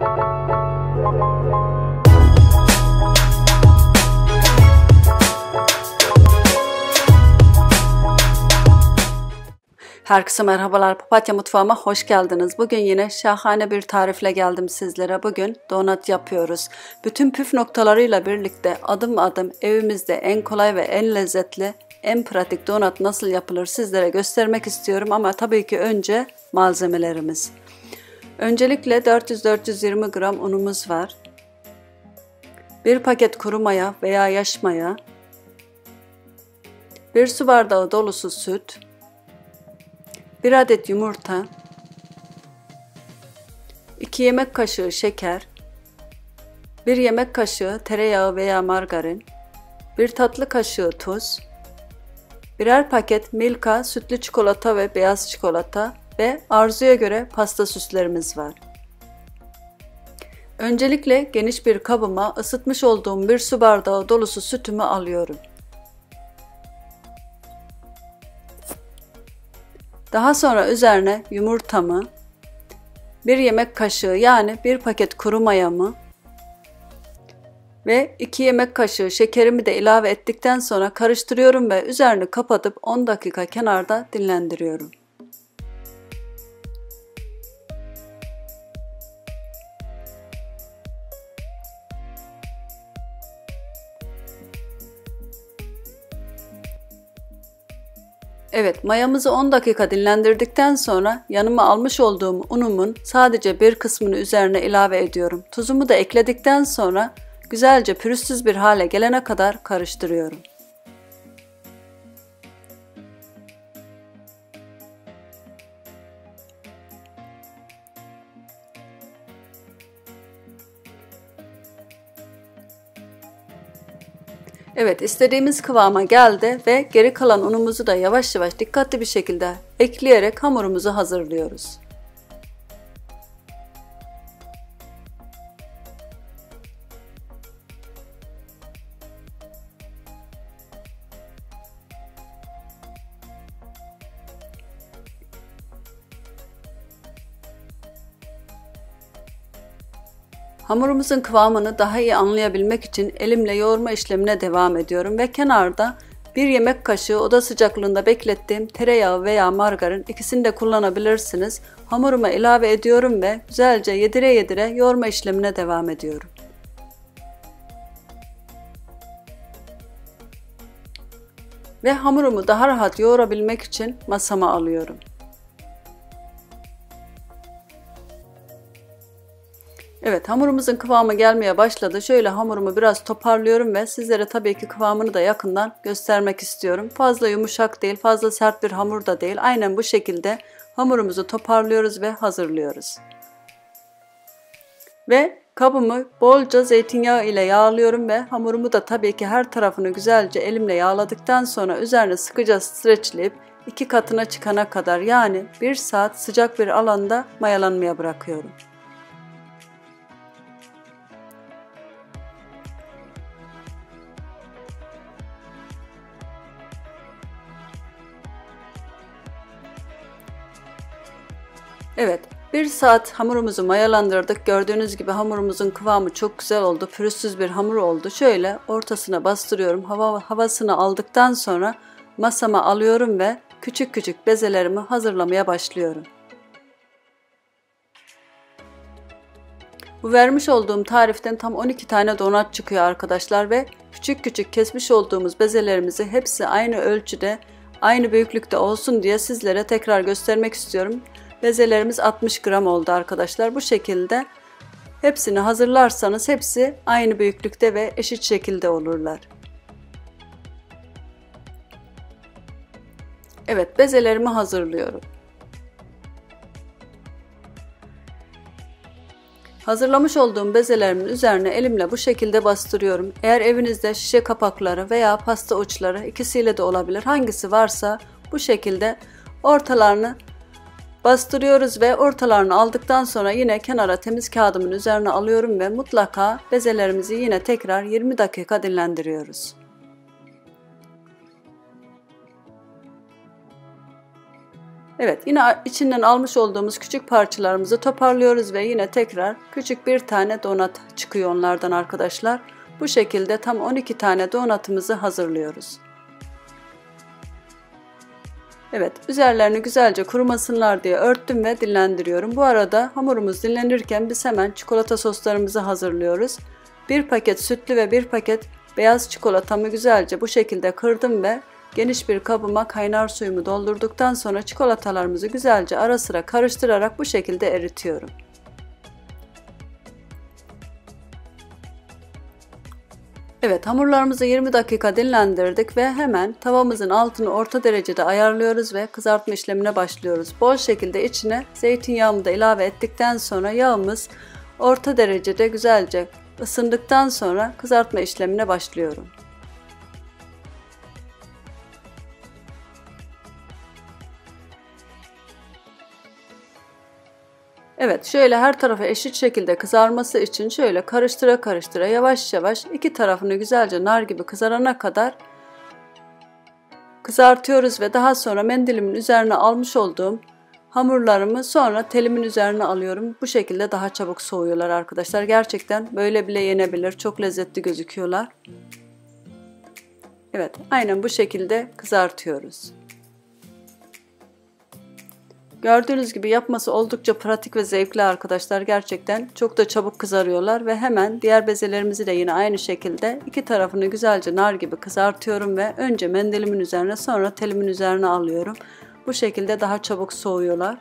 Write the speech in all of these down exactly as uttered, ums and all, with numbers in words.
Herkese merhabalar, Papatya Mutfağıma hoş geldiniz. Bugün yine şahane bir tarifle geldim sizlere. Bugün donat yapıyoruz. Bütün püf noktalarıyla birlikte adım adım evimizde en kolay ve en lezzetli, en pratik donat nasıl yapılır sizlere göstermek istiyorum. Ama tabii ki önce malzemelerimiz. Öncelikle dört yüz dört yüz yirmi gram unumuz var. bir paket kuru maya veya yaş maya. bir su bardağı dolusu süt. bir adet yumurta, iki yemek kaşığı şeker, bir yemek kaşığı tereyağı veya margarin, bir tatlı kaşığı tuz, birer paket Milka sütlü çikolata ve beyaz çikolata ve arzuya göre pasta süslerimiz var. Öncelikle geniş bir kabıma ısıtmış olduğum bir su bardağı dolusu sütümü alıyorum. Daha sonra üzerine yumurtamı, bir yemek kaşığı yani bir paket kuru mayamı ve iki yemek kaşığı şekerimi de ilave ettikten sonra karıştırıyorum ve üzerini kapatıp on dakika kenarda dinlendiriyorum. Evet, mayamızı on dakika dinlendirdikten sonra yanıma almış olduğum unumun sadece bir kısmını üzerine ilave ediyorum. Tuzumu da ekledikten sonra güzelce pürüzsüz bir hale gelene kadar karıştırıyorum. Evet, istediğimiz kıvama geldi ve geri kalan unumuzu da yavaş yavaş dikkatli bir şekilde ekleyerek hamurumuzu hazırlıyoruz. Hamurumuzun kıvamını daha iyi anlayabilmek için elimle yoğurma işlemine devam ediyorum ve kenarda bir yemek kaşığı oda sıcaklığında beklettiğim tereyağı veya margarin, ikisini de kullanabilirsiniz. Hamuruma ilave ediyorum ve güzelce yedire yedire yoğurma işlemine devam ediyorum. Ve hamurumu daha rahat yoğurabilmek için masama alıyorum. Evet, hamurumuzun kıvamı gelmeye başladı. Şöyle hamurumu biraz toparlıyorum ve sizlere tabii ki kıvamını da yakından göstermek istiyorum. Fazla yumuşak değil, fazla sert bir hamur da değil. Aynen bu şekilde hamurumuzu toparlıyoruz ve hazırlıyoruz. Ve kabımı bolca zeytinyağı ile yağlıyorum ve hamurumu da tabii ki her tarafını güzelce elimle yağladıktan sonra üzerine sıkıca streçleyip iki katına çıkana kadar yani bir saat sıcak bir alanda mayalanmaya bırakıyorum. Evet, bir saat hamurumuzu mayalandırdık. Gördüğünüz gibi hamurumuzun kıvamı çok güzel oldu. Pürüzsüz bir hamur oldu. Şöyle ortasına bastırıyorum. Hava, havasını aldıktan sonra masama alıyorum ve küçük küçük bezelerimi hazırlamaya başlıyorum. Bu vermiş olduğum tariften tam on iki tane donat çıkıyor arkadaşlar ve küçük küçük kesmiş olduğumuz bezelerimizi hepsi aynı ölçüde, aynı büyüklükte olsun diye sizlere tekrar göstermek istiyorum. Bezelerimiz altmış gram oldu arkadaşlar. Bu şekilde hepsini hazırlarsanız hepsi aynı büyüklükte ve eşit şekilde olurlar. Evet, bezelerimi hazırlıyorum. Hazırlamış olduğum bezelerimin üzerine elimle bu şekilde bastırıyorum. Eğer evinizde şişe kapakları veya pasta uçları, ikisiyle de olabilir, hangisi varsa bu şekilde ortalarını bastırıyoruz ve ortalarını aldıktan sonra yine kenara temiz kağıdımın üzerine alıyorum ve mutlaka bezelerimizi yine tekrar yirmi dakika dinlendiriyoruz. Evet, yine içinden almış olduğumuz küçük parçalarımızı toparlıyoruz ve yine tekrar küçük bir tane donat çıkıyor onlardan arkadaşlar. Bu şekilde tam on iki tane donatımızı hazırlıyoruz. Evet, üzerlerini güzelce kurumasınlar diye örttüm ve dinlendiriyorum. Bu arada hamurumuz dinlenirken biz hemen çikolata soslarımızı hazırlıyoruz. Bir paket sütlü ve bir paket beyaz çikolatamı güzelce bu şekilde kırdım ve geniş bir kabıma kaynar suyumu doldurduktan sonra çikolatalarımızı güzelce ara sıra karıştırarak bu şekilde eritiyorum. Evet, hamurlarımızı yirmi dakika dinlendirdik ve hemen tavamızın altını orta derecede ayarlıyoruz ve kızartma işlemine başlıyoruz. Bol şekilde içine zeytinyağımı da ilave ettikten sonra yağımız orta derecede güzelce ısındıktan sonra kızartma işlemine başlıyorum. Evet, şöyle her tarafı eşit şekilde kızarması için şöyle karıştıra karıştıra yavaş yavaş iki tarafını güzelce nar gibi kızarana kadar kızartıyoruz ve daha sonra mendilimin üzerine almış olduğum hamurlarımı sonra telimin üzerine alıyorum. Bu şekilde daha çabuk soğuyorlar arkadaşlar. Gerçekten böyle bile yenebilir. Çok lezzetli gözüküyorlar. Evet, aynen bu şekilde kızartıyoruz. Gördüğünüz gibi yapması oldukça pratik ve zevkli arkadaşlar. Gerçekten çok da çabuk kızarıyorlar ve hemen diğer bezelerimizi de yine aynı şekilde iki tarafını güzelce nar gibi kızartıyorum ve önce mendilimin üzerine sonra telimin üzerine alıyorum. Bu şekilde daha çabuk soğuyorlar.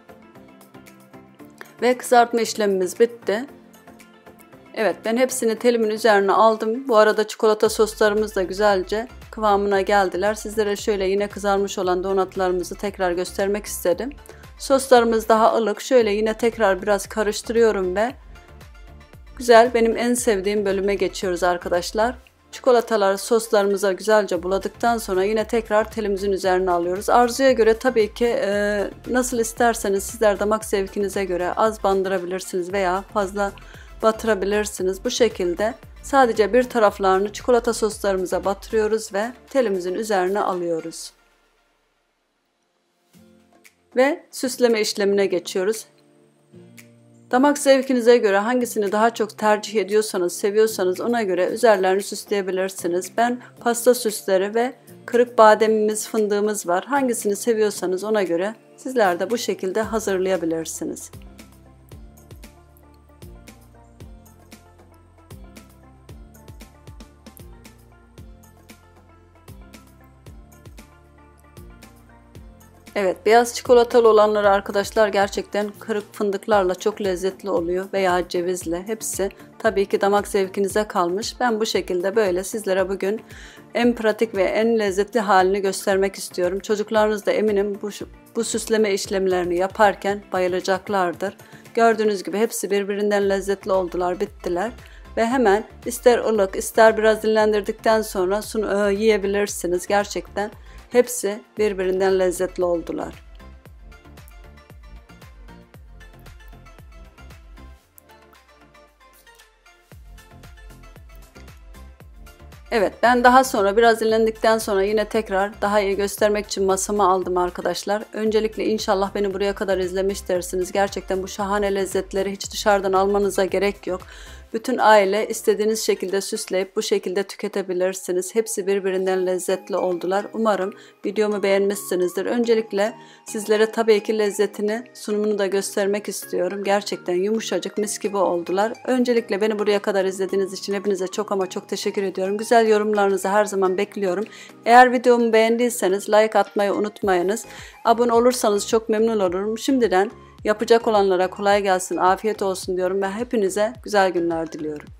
Ve kızartma işlemimiz bitti. Evet, ben hepsini telimin üzerine aldım. Bu arada çikolata soslarımız da güzelce kıvamına geldiler. Sizlere şöyle yine kızarmış olan donatlarımızı tekrar göstermek istedim. Soslarımız daha ılık. Şöyle yine tekrar biraz karıştırıyorum ve güzel, benim en sevdiğim bölüme geçiyoruz arkadaşlar. Çikolataları soslarımıza güzelce buladıktan sonra yine tekrar telimizin üzerine alıyoruz. Arzuya göre tabii ki e, nasıl isterseniz sizler damak zevkinize göre az bandırabilirsiniz veya fazla batırabilirsiniz. Bu şekilde sadece bir taraflarını çikolata soslarımıza batırıyoruz ve telimizin üzerine alıyoruz. Ve süsleme işlemine geçiyoruz. Damak zevkinize göre hangisini daha çok tercih ediyorsanız, seviyorsanız ona göre üzerlerini süsleyebilirsiniz. Ben pasta süsleri ve kırık bademimiz, fındığımız var. Hangisini seviyorsanız ona göre sizler de bu şekilde hazırlayabilirsiniz. Evet, beyaz çikolatalı olanları arkadaşlar gerçekten kırık fındıklarla çok lezzetli oluyor veya cevizle. Hepsi tabii ki damak zevkinize kalmış. Ben bu şekilde böyle sizlere bugün en pratik ve en lezzetli halini göstermek istiyorum. Çocuklarınız da eminim bu, bu süsleme işlemlerini yaparken bayılacaklardır. Gördüğünüz gibi hepsi birbirinden lezzetli oldular, bittiler. Ve hemen ister ılık ister biraz dinlendirdikten sonra sunu yiyebilirsiniz. Gerçekten hepsi birbirinden lezzetli oldular. Evet, ben daha sonra biraz dinlendikten sonra yine tekrar daha iyi göstermek için masama aldım arkadaşlar. Öncelikle inşallah beni buraya kadar izlemiştirsiniz. Gerçekten bu şahane lezzetleri hiç dışarıdan almanıza gerek yok. Bütün aile istediğiniz şekilde süsleyip bu şekilde tüketebilirsiniz. Hepsi birbirinden lezzetli oldular. Umarım videomu beğenmişsinizdir. Öncelikle sizlere tabii ki lezzetini, sunumunu da göstermek istiyorum. Gerçekten yumuşacık, mis gibi oldular. Öncelikle beni buraya kadar izlediğiniz için hepinize çok ama çok teşekkür ediyorum. Güzel yorumlarınızı her zaman bekliyorum. Eğer videomu beğendiyseniz like atmayı unutmayınız. Abone olursanız çok memnun olurum. Şimdiden yapacak olanlara kolay gelsin, afiyet olsun diyorum ve hepinize güzel günler diliyorum.